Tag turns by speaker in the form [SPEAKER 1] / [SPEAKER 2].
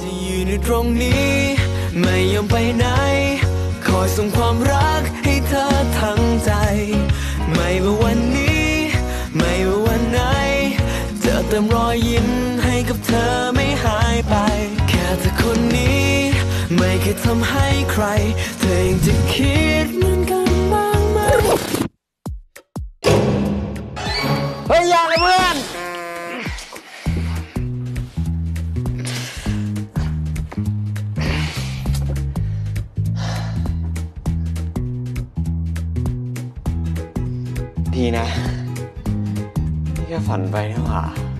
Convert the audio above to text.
[SPEAKER 1] จะยืนอยู่ตรงนี้ไม่ยอมไปไหนคอยส่งความรักให้เธอทั้งใจไม่ว่าวันนี้ไม่ว่าวันไหนจะเติมรอยยิ้มให้กับเธอไม่หายไปแค่เธอคนนี้ไม่เคยทำให้ใครเธอยังจะคิดเหมือนกันบ้างไหม
[SPEAKER 2] เฮ้ยอย่าเลยเพื่อนดีนะที่แค่ฝันไปนี่หว่า